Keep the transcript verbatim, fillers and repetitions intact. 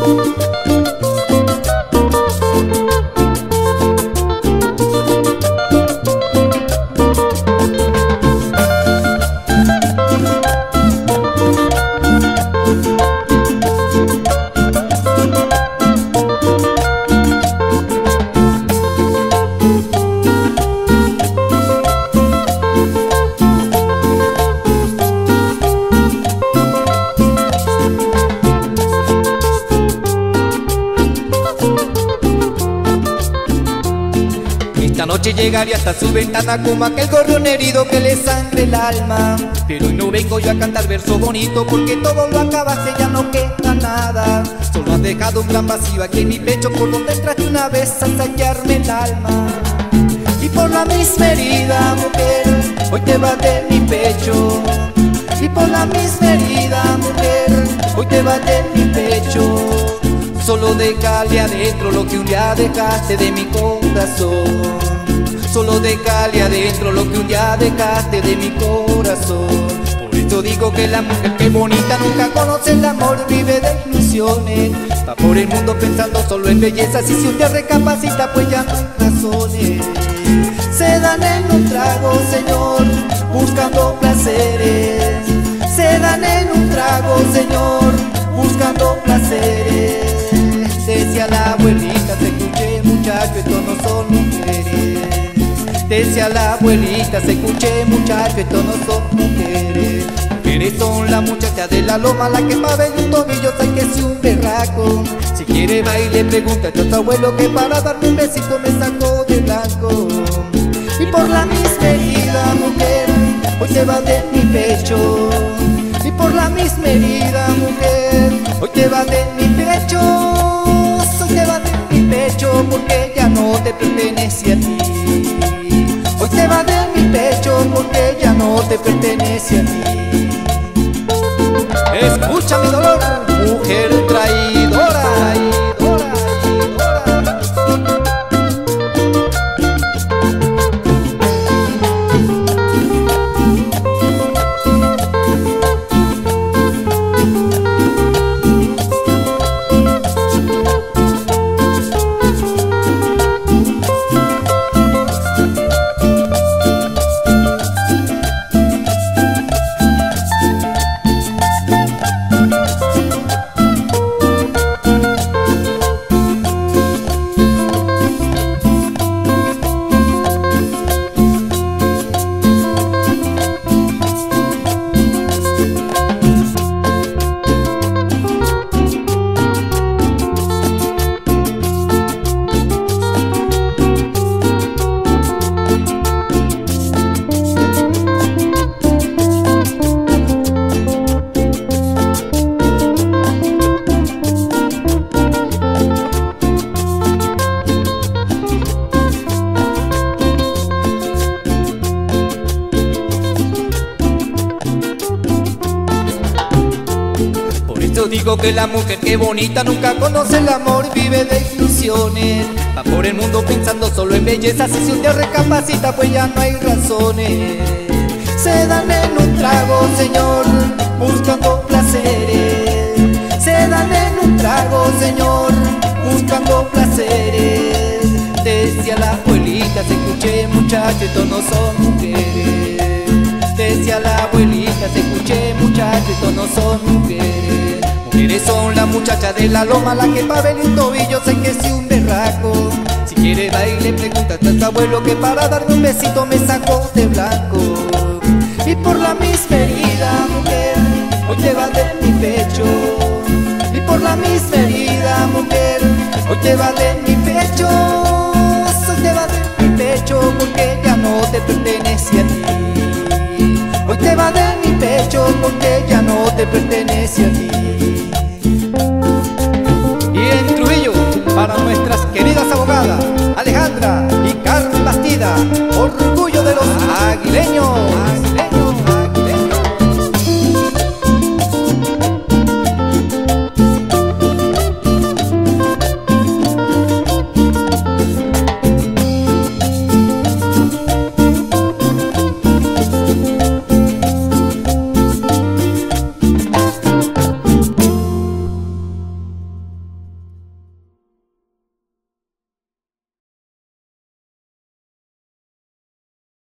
Esta noche llegaré hasta su ventana como aquel gorrión herido que le sangre el alma. Pero hoy no vengo yo a cantar verso bonito, porque todo lo acabaste, ya no queda nada. Solo has dejado un gran vacío aquí en mi pecho, por donde entraste una vez a saquearme el alma. Y por la misma herida, mujer, hoy te vas de mi pecho. Y por la misma herida, mujer, hoy te vas de mi pecho. Solo déjale adentro lo que un día dejaste de mi corazón. Solo déjale adentro lo que un día dejaste de mi corazón. Por eso digo que la mujer que es bonita nunca conoce el amor, vive de ilusiones. Va por el mundo pensando solo en bellezas, y si un día recapacita pues ya no hay razones. Se dan en un trago, señor, buscando placeres. Se dan en un trago, señor, buscando placeres. Decía la abuelita, se escuché muchacho, estos no son mujeres. Decía la abuelita, se escuché muchacho, estos no son mujeres. Mujeres son las muchachas de la loma, la que pa' ver un tobillo sabe que es un berraco. Si quiere baile, pregunta a tu abuelo, que para darme un besito me sacó de blanco. Y por la misma herida, mujer, hoy te vas de mi pecho. Y por la misma herida, mujer, hoy te vas de mi pecho. Hoy te vas de mi pecho porque ya no te pertenece a ti. Hoy te vas de mi pecho porque ya no te pertenece a ti. Escucha mi dolor, mujer traidora, traidora, traidora. Yo digo que la mujer que bonita nunca conoce el amor, vive de ilusiones. Va por el mundo pensando solo en belleza, si un día recapacita pues ya no hay razones. Se dan en un trago, señor, buscando placeres. Se dan en un trago, señor, buscando placeres. Decía la abuelita, se escuché muchacho, estos no son mujeres. Decía la abuelita, te escuché muchacho, estos no son mujeres. Mujeres son las muchachas de la loma, la que pa' ver un tobillo sé que es un berraco. Si quiere baile, pregunta a tu abuelo, que para darme un besito me sacó de blanco. Y por la misma herida, mujer, hoy te vas de mi pecho. Y por la misma herida, mujer, hoy te vas de mi pecho. Hoy te vas de mi pecho porque ya no te pertenece a ti. Hoy te vas de mi pecho porque ya no te pertenece a ti.